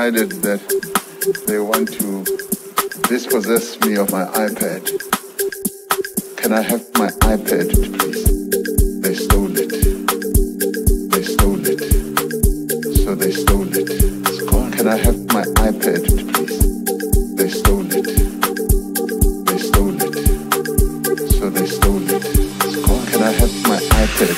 decided that they want to dispossess me of my iPad. Can I have my iPad, please? They stole it. They stole it. So they stole it. It's gone. Can I have my iPad, please? They stole it. They stole it. So they stole it. It's gone. Can I have my iPad?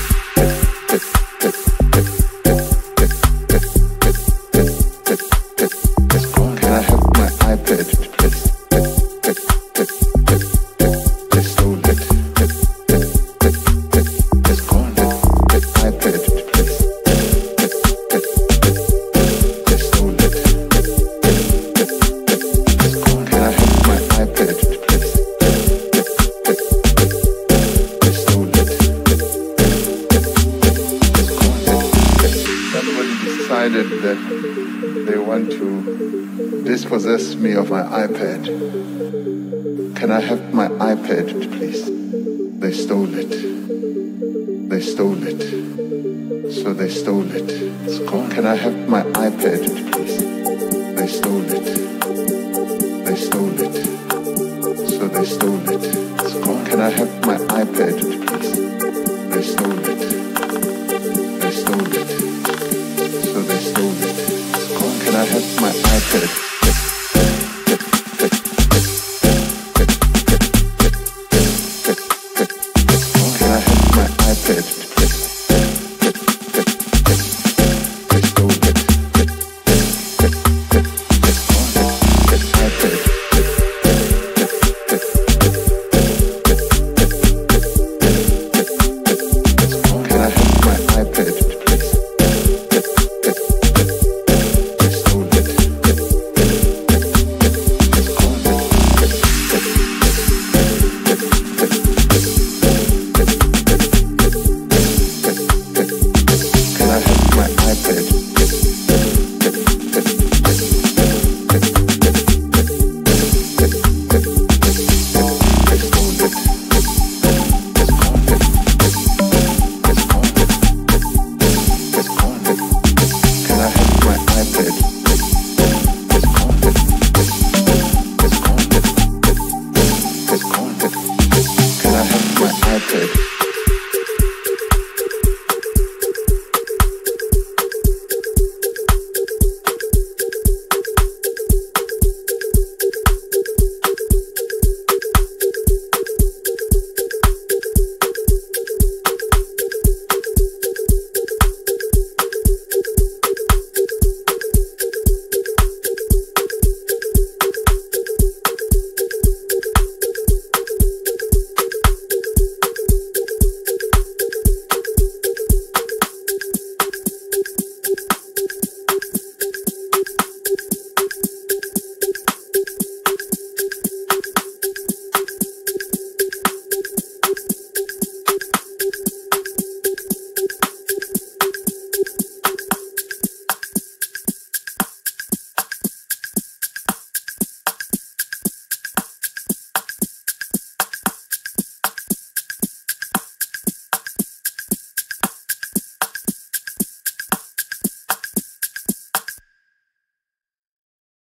That they want to dispossess me of my iPad. Can I have my iPad, please? They stole it. They stole it. So they stole it. It's gone. Can I have my iPad, please? They stole it. They stole it. So they stole it. It's gone. Can I have my iPad, please? They stole it. They stole it. So they stole it. It's gone. Can I have my iPad?